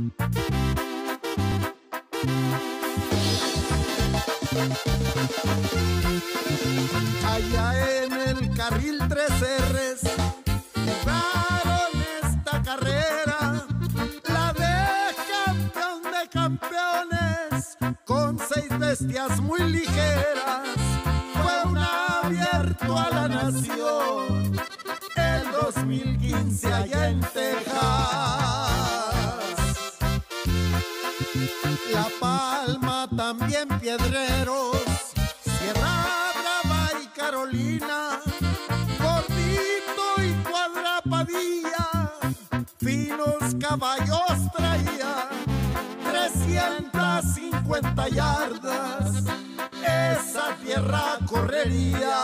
Allá en el carril 3 Rs jugaron esta carrera, la de campeón de campeones, con 6 bestias muy ligeras. Fue un abierto a la nación el 2015 allá en Texas. La Palma, también Piedreros, Sierra Brava y Carolina, Gordito y Cuadrapadilla, finos caballos traía, 350 yardas, esa tierra correría.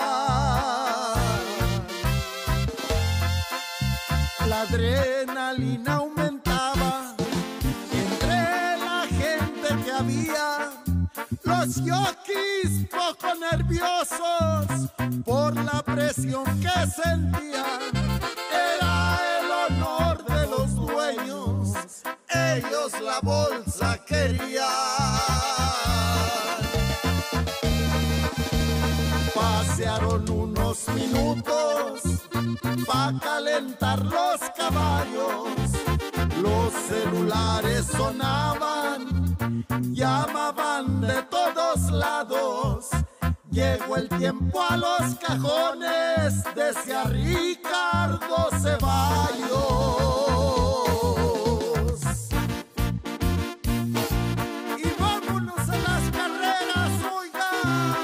La adrenalina aumentaba entre la gente que había, los jockeys poco nerviosos por la presión que sentían. Era el honor de los dueños, ellos la bolsa querían. Pasearon unos minutos pa' calentar los caballos, los celulares sonaban, llamaban de todos lados. Llegó el tiempo a los cajones, decía Ricardo Ceballos. Y vámonos a las carreras, oigan.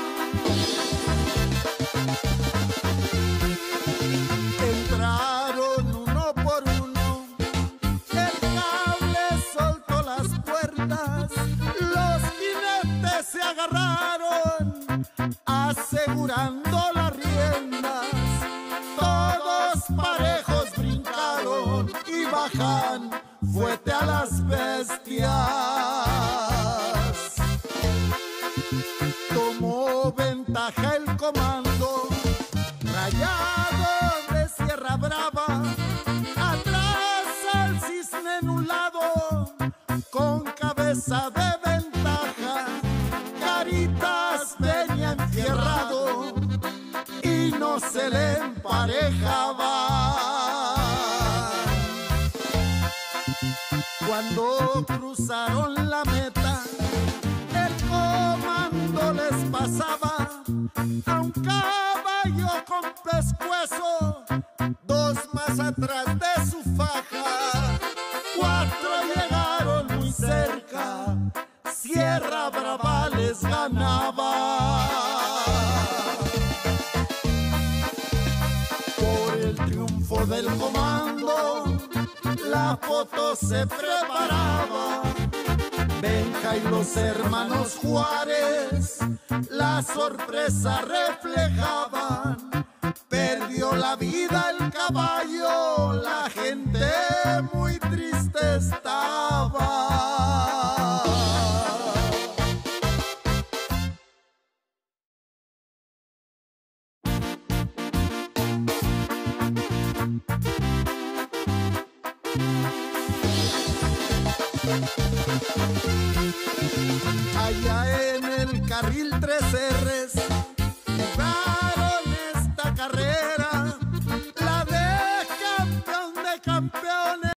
Entraron uno por uno, el cable soltó las puertas, los jinetes se agarraron, asegurando las riendas. Todos parejos brincaron y bajan fuerte a las bestias. Tomó ventaja el comando Rayado de Sierra Brava, atrás al Cisne en un lado, con cabeza de ventaja. Caritas venía enfierrado y no se le emparejaba. Cuando cruzaron la meta, el comando les pasaba a un caballo con pescuezo, 2 más atrás de su faja. 4 llegaron muy cerca, Sierra Brava les ganaba. Por el triunfo del comando, la foto se preparaba. Benja y los hermanos Juárez la sorpresa reflejaban. Perdió la vida el caballo, la gente muy triste estaba.